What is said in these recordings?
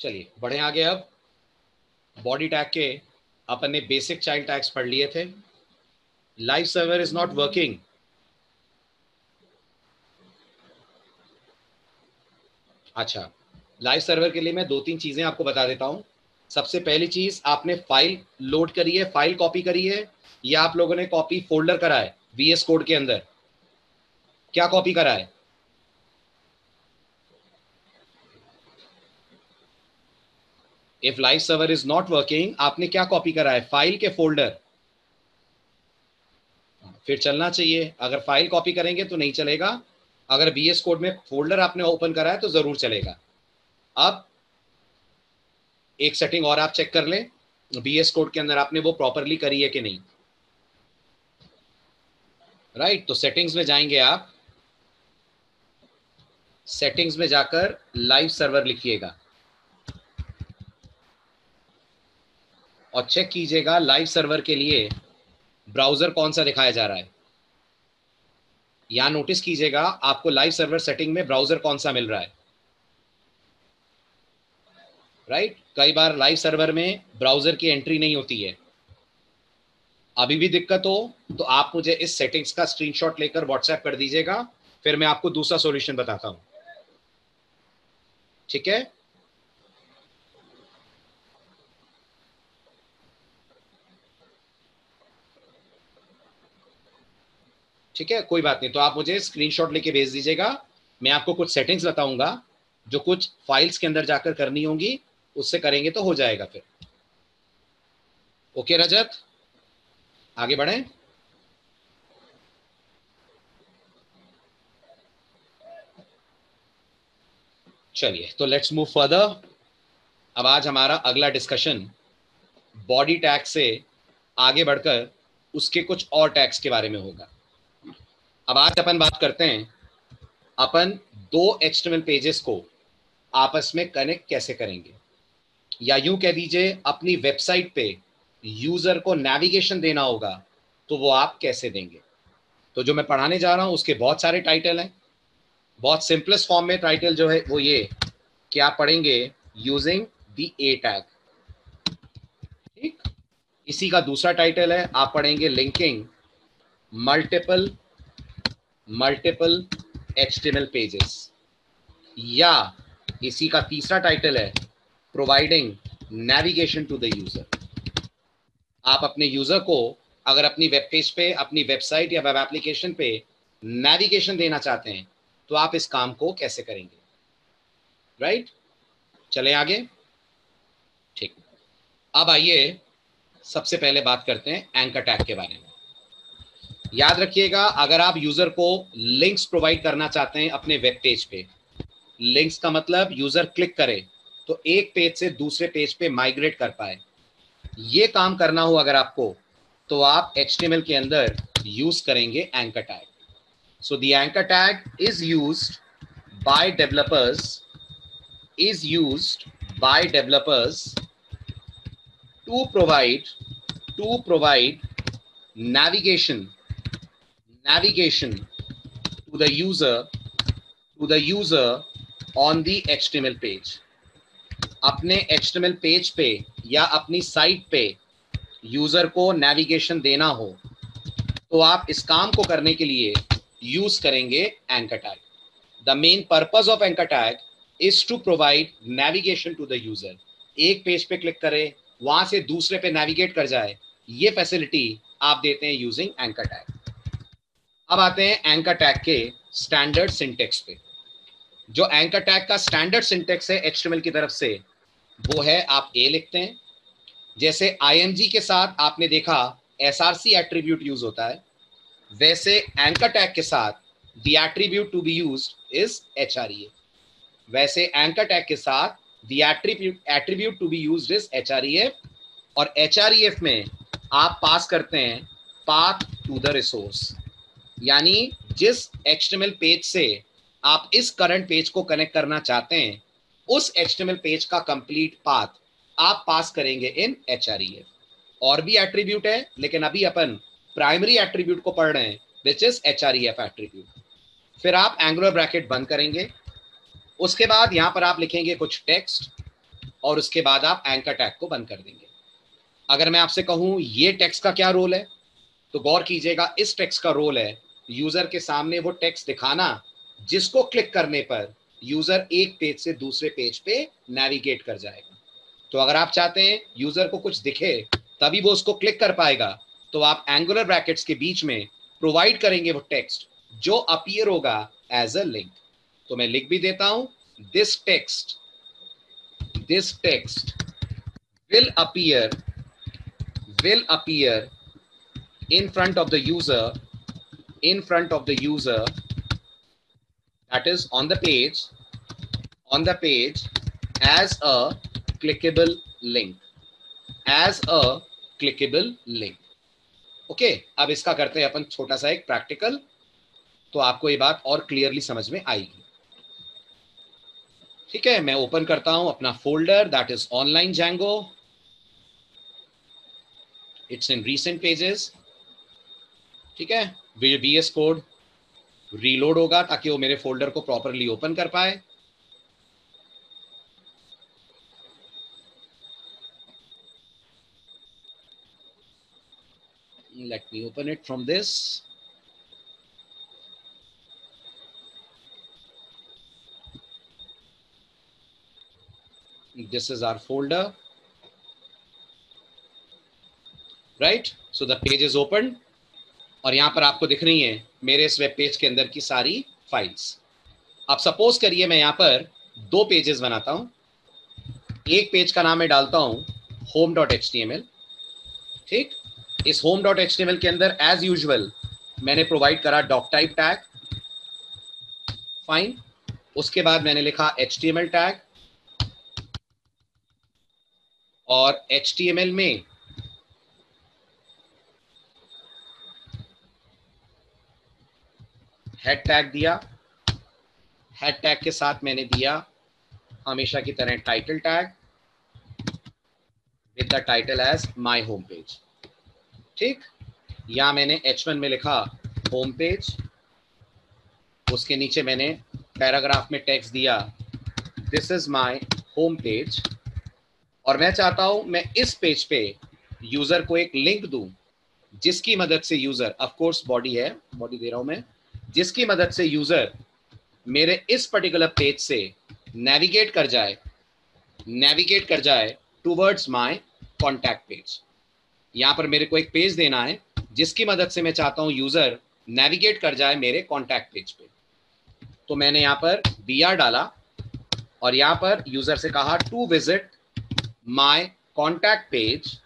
चलिए बढ़े आगे। अब बॉडी टैग के अपन ने बेसिक चाइल्ड टैग्स पढ़ लिए थे। Live server is not working. अच्छा, लाइव सर्वर के लिए मैं दो तीन चीजें आपको बता देता हूं। सबसे पहली चीज, आपने फाइल लोड करी है, फाइल कॉपी करी है, या आप लोगों ने कॉपी फोल्डर करा है VS कोड के अंदर? क्या कॉपी करा है? If live server is not working, आपने क्या कॉपी करा है? फाइल के फोल्डर। फिर चलना चाहिए। अगर फाइल कॉपी करेंगे तो नहीं चलेगा, अगर VS कोड में फोल्डर आपने ओपन करा है तो जरूर चलेगा। अब एक सेटिंग और आप चेक कर लें, VS कोड के अंदर आपने वो प्रॉपरली करी है कि नहीं। राइट, तो सेटिंग्स में जाएंगे आप, सेटिंग्स में जाकर लाइव सर्वर लिखिएगा और चेक कीजिएगा लाइव सर्वर के लिए ब्राउजर कौन सा दिखाया जा रहा है। यहां नोटिस कीजिएगा आपको लाइव सर्वर सेटिंग में ब्राउजर कौन सा मिल रहा है। राइट, कई बार लाइव सर्वर में ब्राउजर की एंट्री नहीं होती है। अभी भी दिक्कत हो तो आप मुझे इस सेटिंग्स का स्क्रीनशॉट लेकर व्हाट्सएप कर दीजिएगा, फिर मैं आपको दूसरा सॉल्यूशन बताता हूं। ठीक है, ठीक है, कोई बात नहीं। तो आप मुझे स्क्रीनशॉट लेके भेज दीजिएगा, मैं आपको कुछ सेटिंग्स बताऊंगा जो कुछ फाइल्स के अंदर जाकर करनी होंगी, उससे करेंगे तो हो जाएगा फिर। ओके रजत, आगे बढ़ें। चलिए तो लेट्स मूव फर्दर। अब आज हमारा अगला डिस्कशन बॉडी टैग से आगे बढ़कर उसके कुछ और टैग्स के बारे में होगा। अब आज अपन बात करते हैं अपन दो HTML पेजेस को आपस में कनेक्ट कैसे करेंगे, या यूं कह दीजिए अपनी वेबसाइट पे यूजर को नेविगेशन देना होगा तो वो आप कैसे देंगे। तो जो मैं पढ़ाने जा रहा हूं उसके बहुत सारे टाइटल हैं। बहुत सिंपलेस्ट फॉर्म में टाइटल जो है वो ये कि आप पढ़ेंगे यूजिंग द ए टैग। ठीक, इसी का दूसरा टाइटल है आप पढ़ेंगे linking multiple multiple HTML pages, या इसी का तीसरा टाइटल है providing navigation to the user. आप अपने यूजर को अगर अपनी वेब पेज पे, अपनी वेबसाइट या वेब एप्लीकेशन पे नेविगेशन देना चाहते हैं तो आप इस काम को कैसे करेंगे। राइट, चले आगे। ठीक, अब आइए सबसे पहले बात करते हैं एंकर टैग के बारे में। याद रखिएगा, अगर आप यूजर को लिंक्स प्रोवाइड करना चाहते हैं अपने वेब पेज पे, लिंक्स का मतलब यूजर क्लिक करे तो एक पेज से दूसरे पेज पे माइग्रेट कर पाए, ये काम करना हो अगर आपको, तो आप HTML के अंदर यूज करेंगे anchor tag. So the anchor tag is used by developers to provide navigation to the user on the HTML page. अपने HTML पेज पे या अपनी साइट पे यूजर को नेविगेशन देना हो तो आप इस काम को करने के लिए यूज करेंगे anchor tag. The main purpose of anchor tag is to provide navigation to the user. एक पेज पे क्लिक करे, वहां से दूसरे पे नेविगेट कर जाए, ये फैसिलिटी आप देते हैं यूजिंग एंकर टैग। अब आते हैं एंकर टैग के स्टैंडर्ड सिंटेक्स पे। जो एंकर टैग का स्टैंडर्ड सिंटेक्स है HTML की तरफ से, वो है आप ए लिखते हैं। जैसे IMG के साथ आपने देखा SRC एट्रीब्यूट यूज होता है, वैसे एंकर टैग के साथ the attribute to be used is HREF। वैसे एंकर टैग के साथ the attribute to be used is HREF, और HREF में आप पास करते हैं पाथ टू द रिसोर्स, यानी जिस HTML पेज से आप इस करंट पेज को कनेक्ट करना चाहते हैं उस HTML पेज का कंप्लीट पाथ आप पास करेंगे इन HREF। और भी एट्रीब्यूट है लेकिन अभी अपन प्राइमरी एट्रीब्यूट को पढ़ रहे हैं, विच इज HREF एट्रीब्यूट। फिर आप एंगुलर ब्रैकेट बंद करेंगे, उसके बाद यहां पर आप लिखेंगे कुछ टेक्स्ट और उसके बाद आप एंकर टैग को बंद कर देंगे। अगर मैं आपसे कहूं ये टेक्स्ट का क्या रोल है, तो गौर कीजिएगा, इस टेक्स्ट का रोल है यूजर के सामने वो टेक्स्ट दिखाना जिसको क्लिक करने पर यूजर एक पेज से दूसरे पेज पे नेविगेट कर जाएगा। तो अगर आप चाहते हैं यूजर को कुछ दिखे तभी वो उसको क्लिक कर पाएगा, तो आप एंगुलर ब्रैकेट्स के बीच में प्रोवाइड करेंगे वो टेक्स्ट जो अपीयर होगा एज अ लिंक। तो मैं लिख भी देता हूं, this text will appear in front of the user that is on the page as a clickable link okay. अब इसका करते हैं अपन छोटा सा एक प्रैक्टिकल, तो आपको ये बात और क्लियरली समझ में आएगी। ठीक है, मैं ओपन करता हूं अपना folder, that is online Django, it's in recent pages. ठीक है, VS कोड रीलोड होगा ताकि वो मेरे फोल्डर को प्रॉपरली ओपन कर पाए। Let me open it from this. This is our folder, right? So the page is opened और यहां पर आपको दिख रही है मेरे इस वेब पेज के अंदर की सारी फाइल्स। अब सपोज करिए मैं यहां पर 2 पेजेस बनाता हूं। एक पेज का नाम मैं डालता हूं home.html। ठीक, इस home.html के अंदर एज यूजुअल मैंने प्रोवाइड करा डॉक टाइप टैग, फाइन। उसके बाद मैंने लिखा HTML टैग और HTML में हेड टैग दिया। हेड टैग के साथ मैंने दिया हमेशा की तरह title tag with the title as my home page. ठीक, या मैंने H1 में लिखा होम पेज, उसके नीचे मैंने पैराग्राफ में टेक्स्ट दिया this is my home page, और मैं चाहता हूं मैं इस पेज पे यूजर को एक लिंक दूं जिसकी मदद से यूजर, ऑफ कोर्स बॉडी है, बॉडी दे रहा हूं मैं, जिसकी मदद से यूजर मेरे इस पर्टिकुलर पेज से नेविगेट कर जाए टूवर्ड्स माय कॉन्टैक्ट पेज। यहां पर मेरे को एक पेज देना है जिसकी मदद से मैं चाहता हूं यूजर नेविगेट कर जाए मेरे कॉन्टैक्ट पेज पे। तो मैंने यहां पर BR डाला और यहां पर यूजर से कहा to visit my contact page.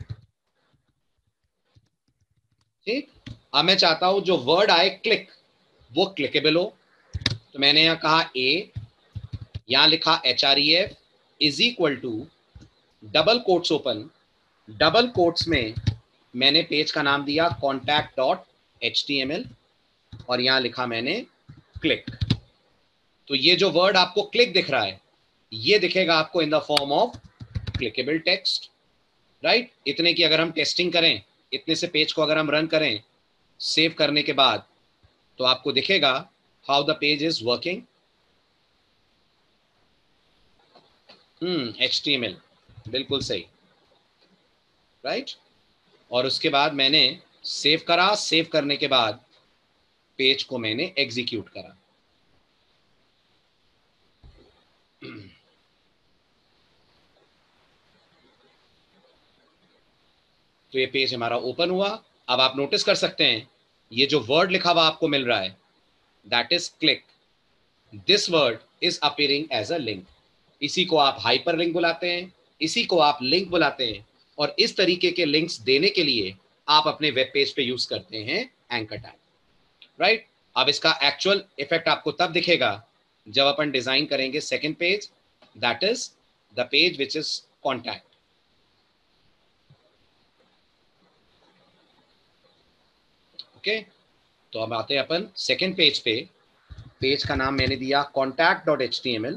ठीक, अब मैं चाहता हूं जो वर्ड आए क्लिक वो क्लिकेबल हो, तो मैंने यहां कहा यहां लिखा HREF is equal to double quotes open, double quotes में मैंने पेज का नाम दिया contact.html और यहां लिखा मैंने क्लिक। तो ये जो वर्ड आपको क्लिक दिख रहा है ये दिखेगा आपको in the form of clickable text, right. इतने की अगर हम टेस्टिंग करें, इतने से पेज को अगर हम रन करें सेव करने के बाद, तो आपको दिखेगा how the page is working. HTML बिल्कुल सही, राइट। और उसके बाद मैंने सेव करा, सेव करने के बाद पेज को मैंने एग्जीक्यूट करा। तो ये पेज हमारा ओपन हुआ। अब आप नोटिस कर सकते हैं ये जो वर्ड लिखा हुआ आपको मिल रहा है that is click, this word is appearing as a link. इसी को आप हाइपर लिंक बुलाते हैं, इसी को आप लिंक बुलाते हैं, और इस तरीके के लिंक्स देने के लिए आप अपने वेब पेज पे यूज करते हैं एंकर टैग, राइट। अब इसका एक्चुअल इफेक्ट आपको तब दिखेगा जब अपन डिजाइन करेंगे second page, that is the page which is contact. Okay, तो अब आते हैं अपन सेकेंड पेज पे। पेज का नाम मैंने दिया contact.html।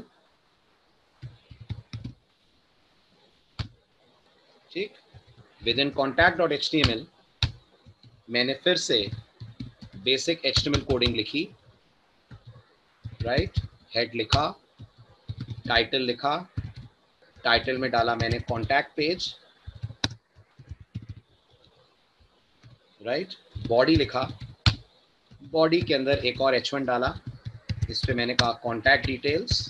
ठीक, विद इन contact.html मैंने फिर से बेसिक HTML कोडिंग लिखी, राइट। हेड लिखा, टाइटल लिखा, टाइटल में डाला मैंने कॉन्टैक्ट पेज, राइट। बॉडी लिखा, बॉडी के अंदर एक और H1 डाला, इस पे मैंने कहा कॉन्टैक्ट डिटेल्स,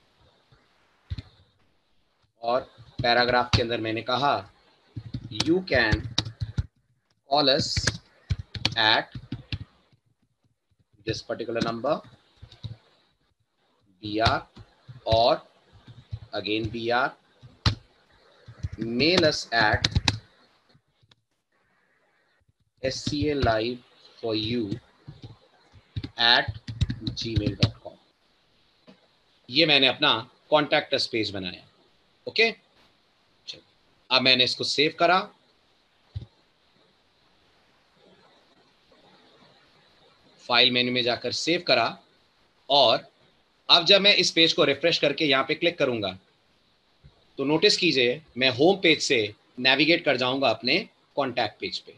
और पैराग्राफ के अंदर मैंने कहा you can call us at this particular number BR, और again BR, mail us at scaliveforyou@gmail.com। ये मैंने अपना कॉन्टैक्ट अस पेज बनाया। ओके, चलो अब मैंने इसको सेव करा, फाइल मेन्यू में जाकर सेव करा, और अब जब मैं इस पेज को रिफ्रेश करके यहाँ पे क्लिक करूंगा तो नोटिस कीजिए मैं होम पेज से नेविगेट कर जाऊंगा अपने कॉन्टैक्ट पेज पे।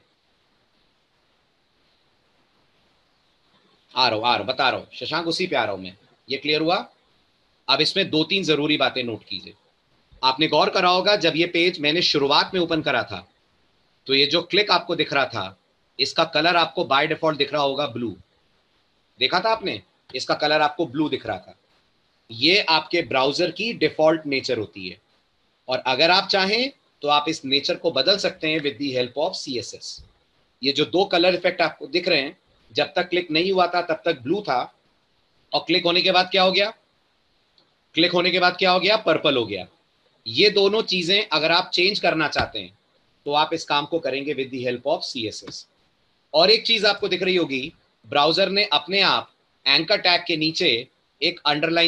आ रहा हूं, बता रहा हूं शशांक, उसी पे आ रहा हूं मैं। ये क्लियर हुआ? अब इसमें 2-3 जरूरी बातें नोट कीजिए। आपने गौर करा होगा जब ये पेज मैंने शुरुआत में ओपन करा था तो ये जो क्लिक आपको दिख रहा था इसका कलर आपको बाय डिफॉल्ट दिख रहा होगा ब्लू। देखा था आपने? इसका कलर आपको ब्लू दिख रहा था। ये आपके ब्राउजर की डिफॉल्ट नेचर होती है, और अगर आप चाहें तो आप इस नेचर को बदल सकते हैं with the help of CSS। ये जो 2 कलर इफेक्ट आपको दिख रहे हैं, जब तक क्लिक नहीं हुआ था तब तक ब्लू था, और क्लिक होने के बाद क्या हो गया? क्लिक होने के बाद क्या हो गया? पर्पल हो गया। ये दोनों चीजें अगर आप चेंज करना चाहते हैं तो आप इस काम को करेंगे with the help of CSS। और एक चीज आपको दिख रही होगी, ब्राउजर ने अपने आप एंकर टैग के नीचे एक अंडरलाइन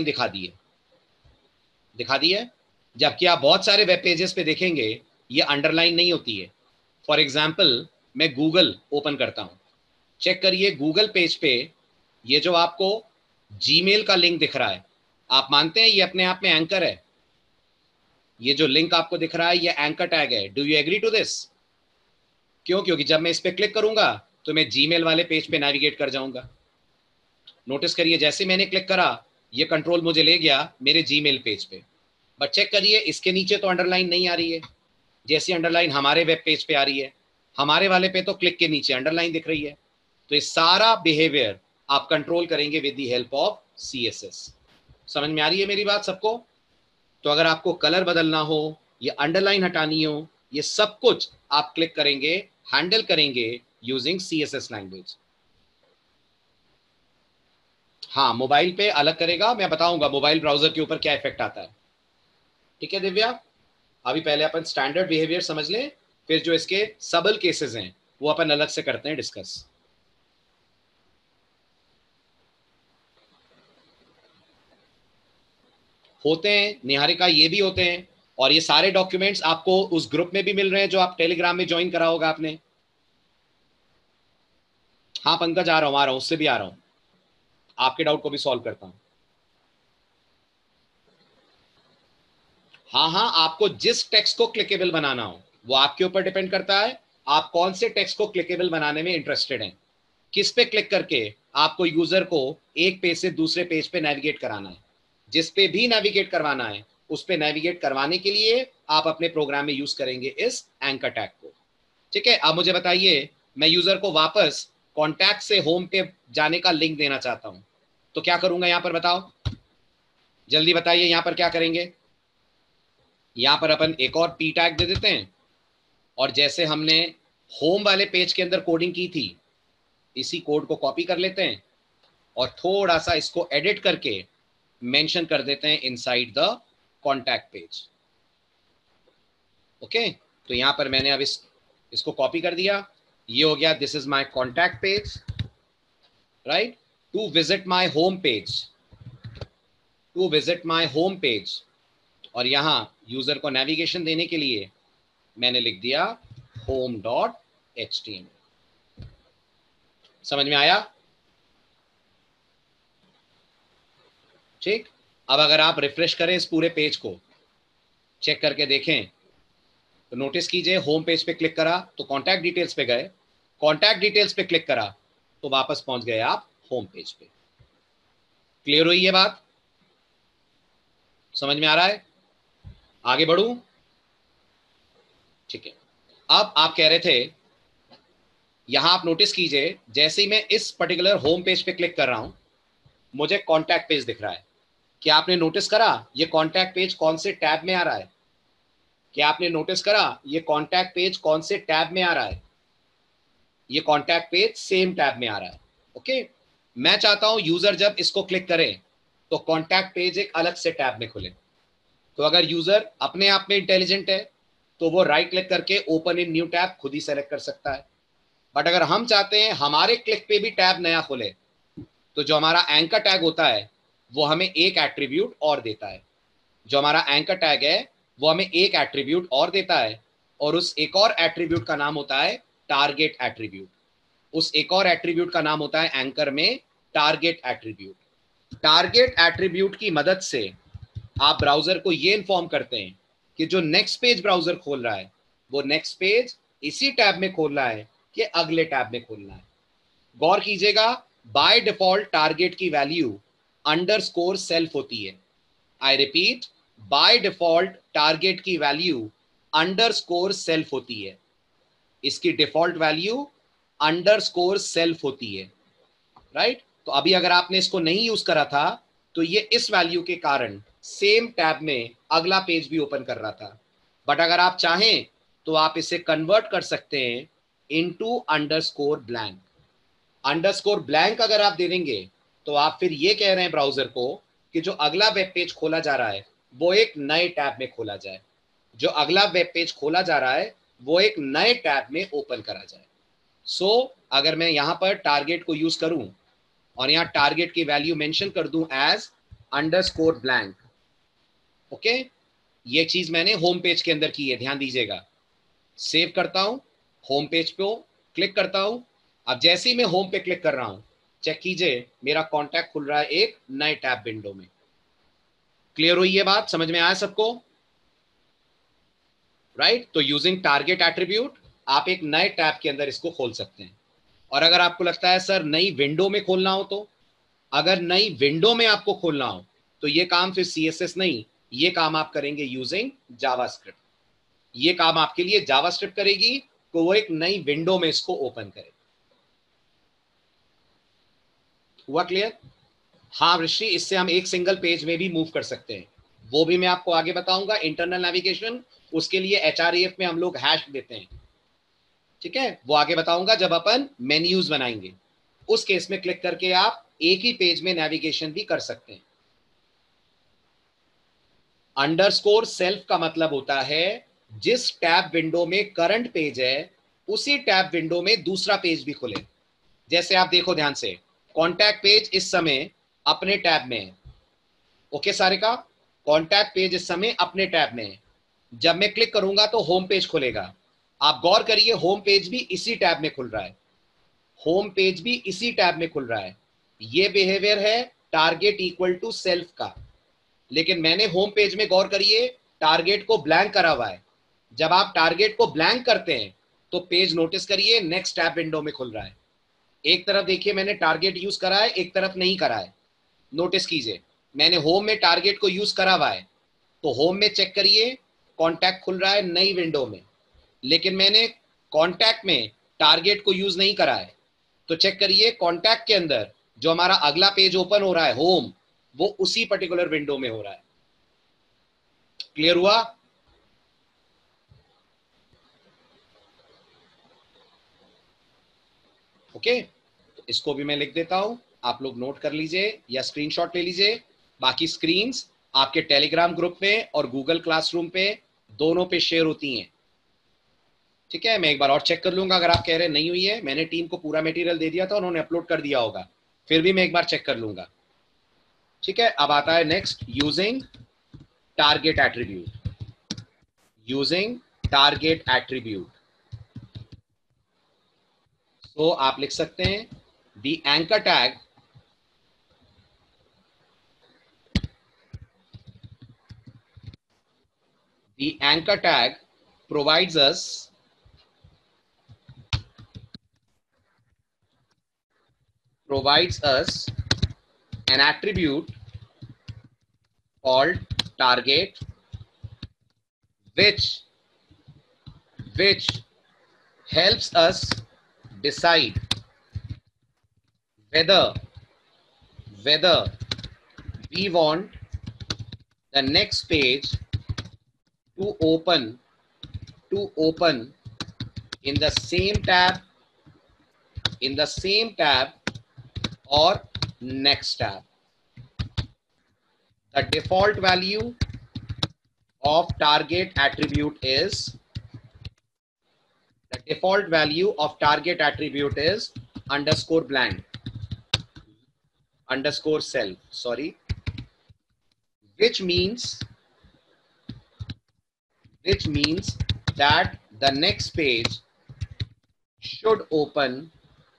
दिखा दी है, जबकि आप बहुत सारे वेब पेजेस पे देखेंगे ये अंडरलाइन नहीं होती है। फॉर एग्जाम्पल मैं गूगल ओपन करता हूं, चेक करिए गूगल पेज पे ये जो आपको जीमेल का लिंक दिख रहा है, आप मानते हैं ये अपने आप में एंकर है? ये जो लिंक आपको दिख रहा है ये एंकर टैग है। Do you agree to this? क्यों? क्योंकि जब मैं इस पे क्लिक करूंगा तो मैं जीमेल वाले पेज पे नेविगेट कर जाऊंगा। नोटिस करिए जैसे मैंने क्लिक करा ये कंट्रोल मुझे ले गया मेरे जीमेल पेज पे। बट चेक करिए इसके नीचे तो अंडरलाइन नहीं आ रही है, जैसी अंडरलाइन हमारे वेब पेज पे आ रही है। हमारे वाले पे तो क्लिक के नीचे अंडरलाइन दिख रही है। तो ये सारा बिहेवियर आप कंट्रोल करेंगे with the help of CSS। समझ में आ रही है मेरी बात सबको? तो अगर आपको कलर बदलना हो, ये अंडरलाइन हटानी हो, ये सब कुछ आप क्लिक करेंगे, हैंडल करेंगे यूजिंग CSS लैंग्वेज। हाँ, मोबाइल पे अलग करेगा, मैं बताऊंगा मोबाइल ब्राउजर के ऊपर क्या इफेक्ट आता है। ठीक है दिव्या, अभी पहले अपन स्टैंडर्ड बिहेवियर समझ लें, फिर जो इसके सबल केसेस हैं वो अपन अलग से करते हैं डिस्कस। होते हैं निहारिका, ये भी होते हैं, और ये सारे डॉक्यूमेंट्स आपको उस ग्रुप में भी मिल रहे हैं जो आप टेलीग्राम में ज्वाइन करा होगा आपने। हाँ पंकज, आ रहा हूं, उससे भी आ रहा हूं, आपके डाउट को भी सॉल्व करता हूं। हाँ हाँ, आपको जिस टेक्स्ट को क्लिकेबल बनाना हो वो आपके ऊपर डिपेंड करता है, आप कौन से टेक्स्ट को क्लिकेबल बनाने में इंटरेस्टेड हैं, किस पे क्लिक करके आपको यूजर को एक पेज से दूसरे पेज पे नेविगेट कराना है। जिस पे भी नेविगेट करवाना है उस पे नेविगेट करवाने के लिए आप अपने प्रोग्राम में यूज करेंगे इस एंकर टैग को। ठीक है, अब मुझे बताइए मैं यूजर को वापस कॉन्टैक्ट से होम पे जाने का लिंक देना चाहता हूं तो क्या करूंगा? यहां पर बताओ, जल्दी बताइए, यहां पर क्या करेंगे? यहां पर अपन एक और P टैग दे देते हैं, और जैसे हमने होम वाले पेज के अंदर कोडिंग की थी इसी कोड को कॉपी कर लेते हैं और थोड़ा सा इसको एडिट करके मेंशन कर देते हैं inside the contact page. Okay, तो यहां पर मैंने अब इसको कॉपी कर दिया, ये हो गया this is my contact page, right. To visit my home page, to visit my home page, और यहां यूजर को नेविगेशन देने के लिए मैंने लिख दिया home.html। समझ में आया? ठीक, अब अगर आप रिफ्रेश करें इस पूरे पेज को, चेक करके देखें तो नोटिस कीजिए होम पेज पे क्लिक करा तो कॉन्टैक्ट डिटेल्स पे गए, कॉन्टैक्ट डिटेल्स पे क्लिक करा तो वापस पहुंच गए आप होम पेज पे। क्लियर हुई ये बात? समझ में आ रहा है? आगे बढ़ूं? ठीक है, अब आप कह रहे थे, यहां आप नोटिस कीजिए, जैसे ही मैं इस पर्टिकुलर होम पेज पे क्लिक कर रहा हूं, मुझे कॉन्टैक्ट पेज दिख रहा है। क्या आपने नोटिस करा ये कॉन्टैक्ट पेज कौन से टैब में आ रहा है? क्या आपने नोटिस करा ये कॉन्टैक्ट पेज कौन से टैब में आ रहा है? ये कॉन्टैक्ट पेज सेम टैब में आ रहा है। ओके, मैं चाहता हूं यूजर जब इसको क्लिक करे तो कॉन्टैक्ट पेज एक अलग से टैब में खुले। तो अगर यूजर अपने आप में इंटेलिजेंट है तो वो राइट क्लिक करके ओपन इन न्यू टैब खुद ही सेलेक्ट कर सकता है। बट अगर हम चाहते हैं हमारे क्लिक पे भी टैब नया खुले, तो जो हमारा एंकर टैग होता है वो हमें एक एट्रीब्यूट और देता है। जो हमारा एंकर टैग है वो हमें एक एट्रीब्यूट और देता है, और उस एक और एट्रीब्यूट का नाम होता है टारगेट एट्रीब्यूट। उस एक और एट्रीब्यूट का नाम होता है एंकर में टारगेट एट्रीब्यूट। टारगेट एट्रीब्यूट की मदद से आप ब्राउजर को ये इन्फॉर्म करते हैं कि जो नेक्स्ट पेज ब्राउजर खोल रहा है वो नेक्स्ट पेज इसी टैब में खोलना है कि अगले टैब में खोलना है। गौर कीजिएगा, बाय डिफॉल्ट टारगेट की वैल्यू अंडरस्कोर सेल्फ होती है। I repeat, by default target की वैल्यू अंडरस्कोर सेल्फ होती है। इसकी डिफॉल्ट वैल्यू अंडरस्कोर सेल्फ होती है, राइट? तो अभी अगर आपने इसको नहीं यूज करा था तो ये इस वैल्यू के कारण सेम टैब में अगला पेज भी ओपन कर रहा था। बट अगर आप चाहें तो आप इसे कन्वर्ट कर सकते हैं into underscore blank. Underscore blank अगर आप दे देंगे तो आप फिर ये कह रहे हैं ब्राउजर को कि जो अगला वेब पेज खोला जा रहा है वो एक नए टैब में खोला जाए। जो अगला वेब पेज खोला जा रहा है वो एक नए टैब में ओपन करा जाए। सो अगर मैं यहां पर टारगेट को यूज करूं और यहां टारगेट की वैल्यू मेंशन कर दूं एज अंडरस्कोर ब्लैंक, ओके, ये चीज मैंने होम पेज के अंदर की है, ध्यान दीजिएगा। सेव करता हूं, होम पेज पे क्लिक करता हूं। अब जैसे ही मैं होम पे क्लिक कर रहा हूं, चेक कीजिए मेरा कॉन्टैक्ट खुल रहा है एक नए टैब विंडो में। क्लियर हुई ये बात? समझ में आया सबको? राइट? तो यूजिंग टारगेट एट्रीब्यूट आप एक नए टैब के अंदर इसको खोल सकते हैं। और अगर आपको लगता है सर नई विंडो में खोलना हो, तो अगर नई विंडो में आपको खोलना हो तो ये काम फिर CSS नहीं, ये काम आप करेंगे यूजिंग जावास्क्रिप्ट। ये काम आपके लिए जावास्क्रिप्ट करेगी तो वो एक नई विंडो में इसको ओपन करे। हुआ क्लियर? हाँ ऋषि, इससे हम एक सिंगल पेज में भी मूव कर सकते हैं, वो भी मैं आपको आगे बताऊंगा। इंटरनल नेविगेशन, उसके लिए HREF में हम लोग हैश देते हैं, ठीक है, वो आगे बताऊंगा जब अपन मेन्यूज बनाएंगे। उस केस में क्लिक करके आप एक ही पेज में नेविगेशन भी कर सकते हैं। अंडरस्कोर सेल्फ का मतलब होता है जिस टैब विंडो में करंट पेज है उसी टैब विंडो में दूसरा पेज भी खुले। जैसे आप देखो ध्यान से, कॉन्टैक्ट पेज इस समय अपने टैब में है। ओके सारिका, कॉन्टैक्ट पेज इस समय अपने टैब में है। जब मैं क्लिक करूंगा तो होम पेज खुलेगा। आप गौर करिए, होम पेज भी इसी टैब में खुल रहा है। होम पेज भी इसी टैब में खुल रहा है। ये बिहेवियर है टारगेट इक्वल टू सेल्फ का। लेकिन मैंने होम पेज में गौर करिए टारगेट को ब्लैंक करा हुआ है। जब आप टारगेट को ब्लैंक करते हैं तो पेज नोटिस करिए नेक्स्ट टैब विंडो में खुल रहा है। एक तरफ देखिए मैंने टारगेट यूज करा है, एक तरफ नहीं करा है। नोटिस कीजिए, मैंने होम में टारगेट को यूज करा हुआ है तो होम में चेक करिए कॉन्टैक्ट खुल रहा है नई विंडो में। लेकिन मैंने कॉन्टैक्ट में टारगेट को यूज नहीं करा है तो चेक करिए कॉन्टैक्ट के अंदर जो हमारा अगला पेज ओपन हो रहा है होम, वो उसी पर्टिकुलर विंडो में हो रहा है। क्लियर हुआ? ओके, तो इसको भी मैं लिख देता हूं, आप लोग नोट कर लीजिए या स्क्रीनशॉट ले लीजिए। बाकी स्क्रीन्स आपके टेलीग्राम ग्रुप में और गूगल क्लासरूम पे दोनों पे शेयर होती हैं, ठीक है। मैं एक बार और चेक कर लूंगा, अगर आप कह रहे नहीं हुई है, मैंने टीम को पूरा मटेरियल दे दिया था, उन्होंने अपलोड कर दिया होगा, फिर भी मैं एक बार चेक कर लूंगा, ठीक है। अब आता है next, using target attribute. Using target attribute, तो आप लिख सकते हैं the anchor tag the anchor tag provides us an attribute called target which helps us decide whether we want the next page to open in the same tab or next tab. The default value of target attribute is underscore blank underscore self, sorry, which means that the next page should open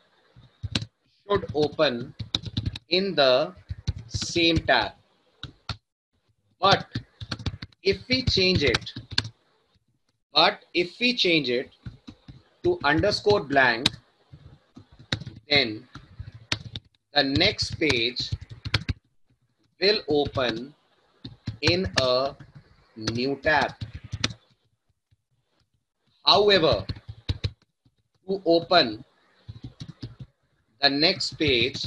in the same tab. But if we change it to underscore blank, then the next page will open in a new tab. However, to open the next page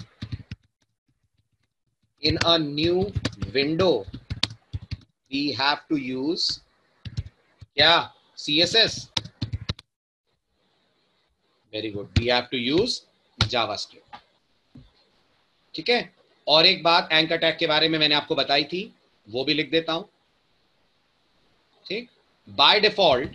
in a new window, we have to use क्या? CSS. Very good. We have to use JavaScript. ठीक है. और एक बात anchor tag के बारे में मैंने आपको बताई थी, वो भी लिख देता हूं. ठीक. By default,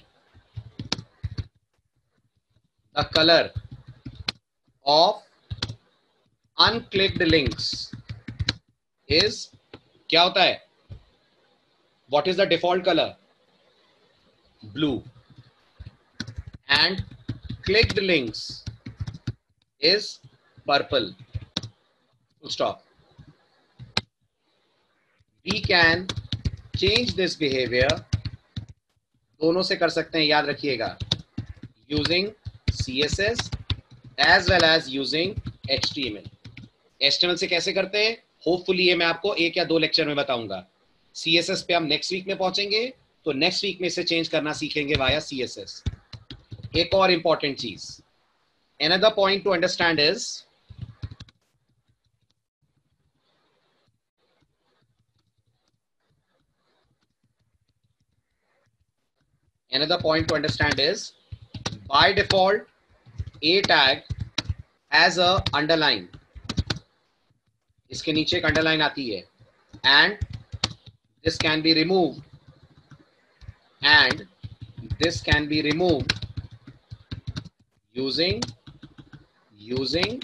the color of unclicked links is क्या होता है? What is the default color? Blue. And clicked links is purple. Full stop. We can change this behavior. दोनों से कर सकते हैं, याद रखिएगा, using CSS as well as using HTML. HTML से कैसे करते हैं, होपफुली ये मैं आपको एक या दो लेक्चर में बताऊंगा. CSS पे हम नेक्स्ट वीक में पहुंचेंगे, तो नेक्स्ट वीक में इसे चेंज करना सीखेंगे वाया CSS. एक और इंपॉर्टेंट चीज, another point to understand is by default a tag has a underline. इसके नीचे एक अंडरलाइन आती है, and this can be removed using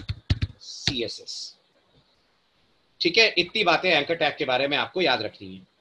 CSS. ठीक है. इतनी बातें एंकर टैग के बारे में आपको याद रखनी है.